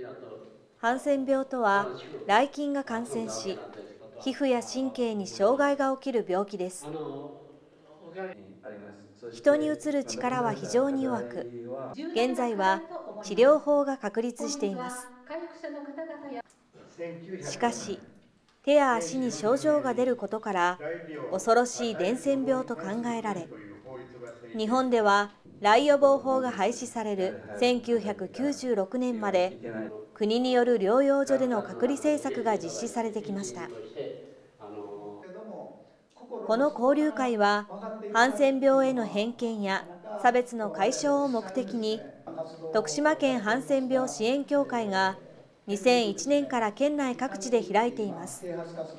ハンセン病とは、ら菌が感染し、皮膚や神経に障害が起きる病気です。人にうつる力は非常に弱く、現在は治療法が確立しています。しかし、手や足に症状が出ることから、恐ろしい伝染病と考えられ、日本では雷予防法が廃止される1996年まで、国による療養所での隔離政策が実施されてきました。この交流会は、ハンセン病への偏見や差別の解消を目的に、徳島県ハンセン病支援協会が2001年から県内各地で開いています。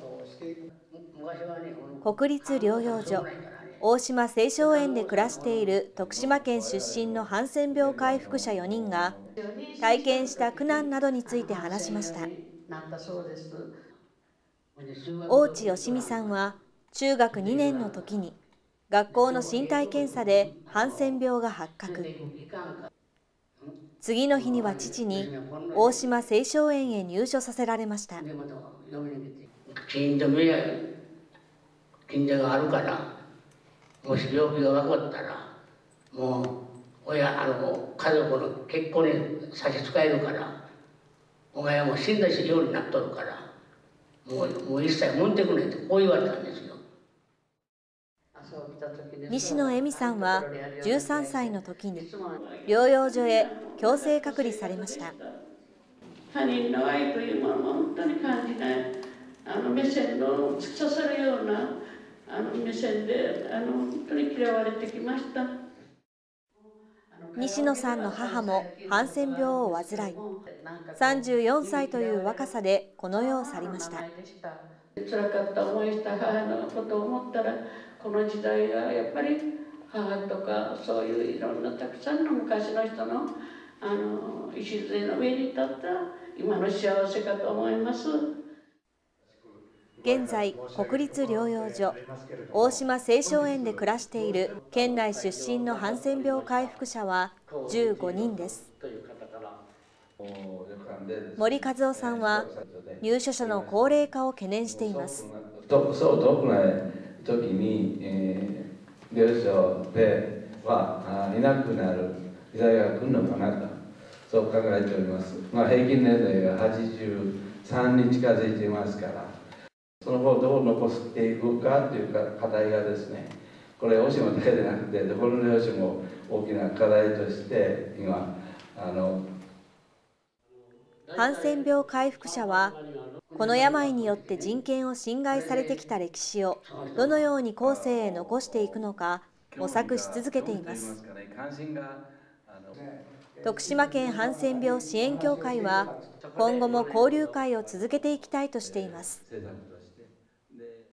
国立療養所大島青少園で暮らしている徳島県出身のハンセン病回復者4人が、体験した苦難などについて話しました。大地よしみさんは、中学2年の時に、学校の身体検査でハンセン病が発覚。次の日には父に、大島青少園へ入所させられました。 近所があるから、もし病気が分かったら、もう家族の結婚に差し支えるから、お前はもう死んだようになっとるから、もう一切持ってくれってこう言われたんですよ。 西野恵美さんは13歳の時に療養所へ強制隔離されました。 他人の愛というものも本当に感じない、目線の突き刺さるような目線で本当に嫌われてきました。 西野さんの母もハンセン病を患い、34歳という若さでこの世を去りました。 辛かった思いした母のことを思ったら、この時代はやっぱり母とかそういういろんなたくさんの昔の人の礎の上に立った今の幸せかと思います。 現在、国立療養所大島青少園で暮らしている県内出身のハンセン病回復者は15人です。森和夫さんは入所者の高齢化を懸念しています。 そう遠くない時に、病床ではいなくなる時代が来るのかなと、そう考えております。平均年齢が83に近づいていますから、その後どう残していくかという課題がですね、これ大島だけでなくてどこの領所も大きな課題として今ハンセン病回復者は、この病によって人権を侵害されてきた歴史をどのように後世へ残していくのか模索し続けています。徳島県ハンセン病支援協会は、今後も交流会を続けていきたいとしています。